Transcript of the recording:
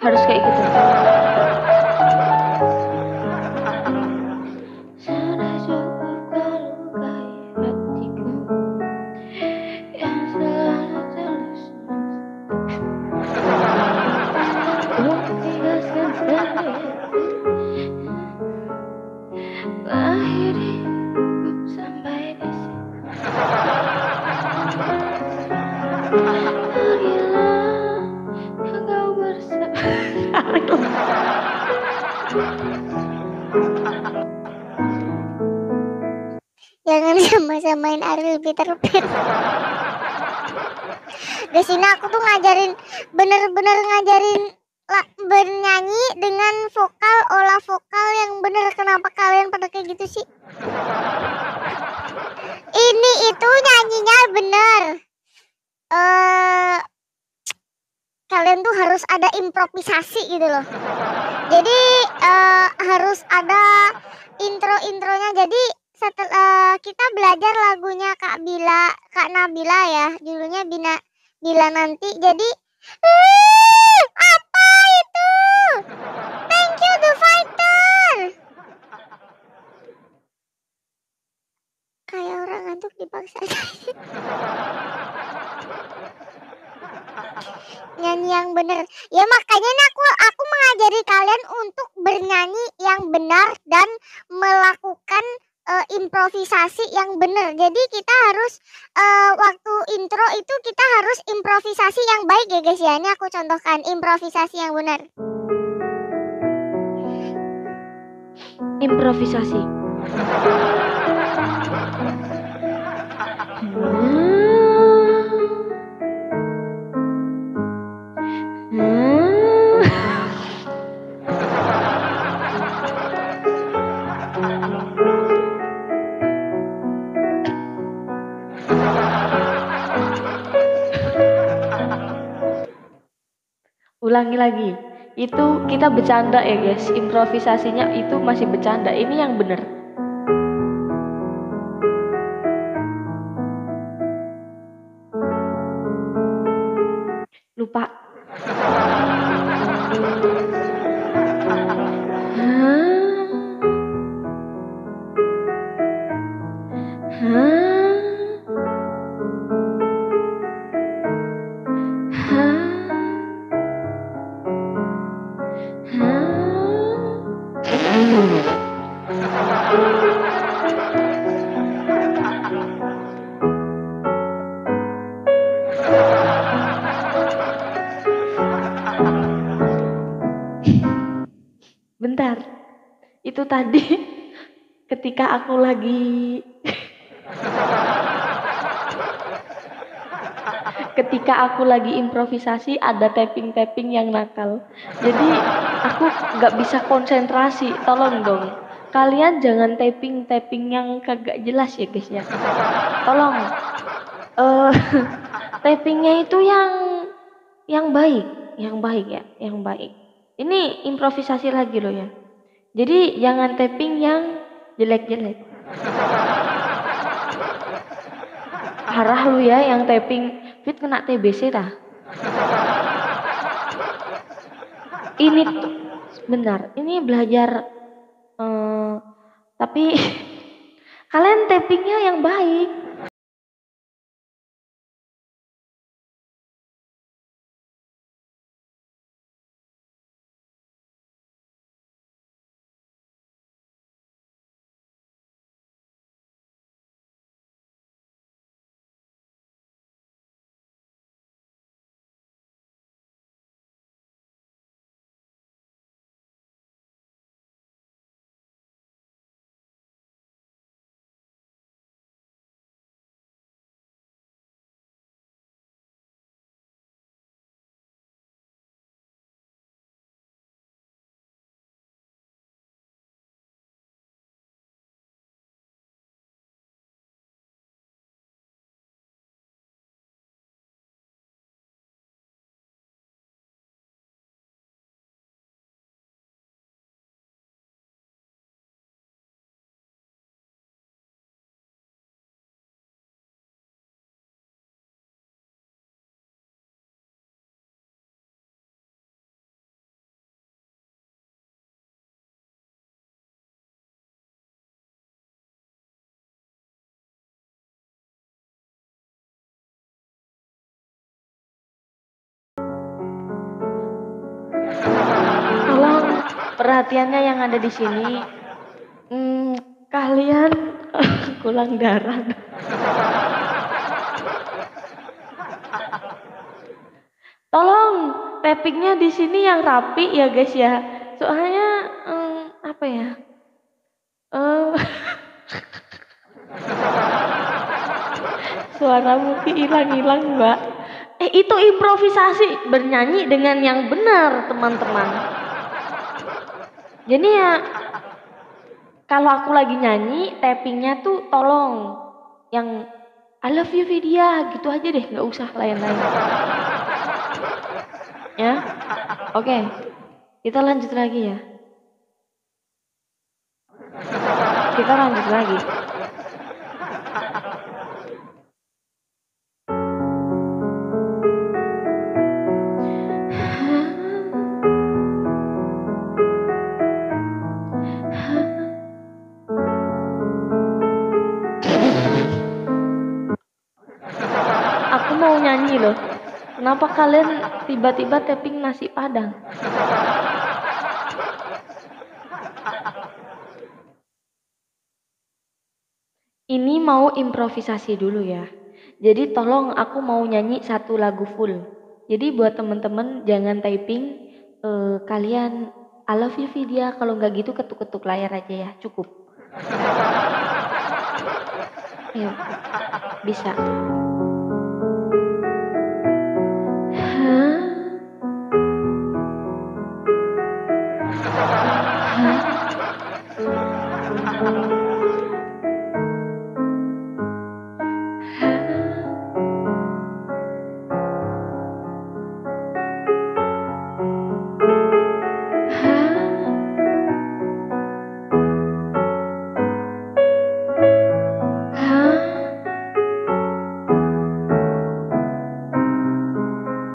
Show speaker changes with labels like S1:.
S1: Harus kayak gitu.
S2: Sudah cukup kau lukai hatiku yang selalu terus tegaskan sendiri mengakhiriku sampai di sini. Pergilah engkau bersama. Jangan sama-samain Ariel Peter Pan. Di sini aku tuh ngajarin, bener-bener ngajarin bernyanyi dengan vokal, olah vokal yang bener. Kenapa kalian pada kayak gitu sih? Ini itu nyanyinya bener. Kalian tuh harus ada improvisasi gitu loh. Jadi harus ada intro-intronya. Jadi setelah kita belajar lagunya Kak Nabila ya, judulnya Bila Nanti. Jadi apa itu? Thank you The Fighter. Kayak orang ngantuk dipaksa. Nyanyi yang benar. Ya makanya nih aku mengajari kalian untuk bernyanyi yang benar dan melakukan improvisasi yang benar. Jadi kita harus waktu intro itu kita harus improvisasi yang baik ya guys ya. Ini aku contohkan improvisasi yang benar.
S1: Improvisasi. Ulangi lagi. Itu kita bercanda ya guys. Improvisasinya itu masih bercanda. Ini yang bener. Lupa. Bentar. Itu tadi ketika aku lagi improvisasi ada tapping yang nakal. Jadi aku nggak bisa konsentrasi. Tolong dong. Kalian jangan tapping yang kagak jelas ya guys ya. Tolong. Tappingnya itu yang baik ya, yang baik. Ini improvisasi lagi loh ya. Jadi jangan tapping yang jelek-jelek. Parah lu ya yang tapping. Fit kena TBC dah. Ini tuh benar. Ini belajar tapi kalian tappingnya yang baik. perhatiannya yang ada di sini. Kalian kurang darah. Tolong tappingnya di sini yang rapi ya guys ya. Soalnya apa ya? Suara Muti hilang-hilang mbak. Itu improvisasi, bernyanyi dengan yang benar teman-teman. Jadi ya kalau aku lagi nyanyi, tappingnya tuh tolong yang I love you Vidya gitu aja deh, nggak usah lain-lain. Ya, oke, kita lanjut lagi ya. Kita lanjut lagi. Aku mau nyanyi loh. Kenapa kalian tiba-tiba tapping nasi padang? Ini mau improvisasi dulu ya. Jadi tolong aku mau nyanyi satu lagu full. Jadi buat temen-temen jangan typing. Kalian I love you Vidya. Kalau nggak gitu ketuk-ketuk layar aja ya. Cukup. Ayo. Bisa.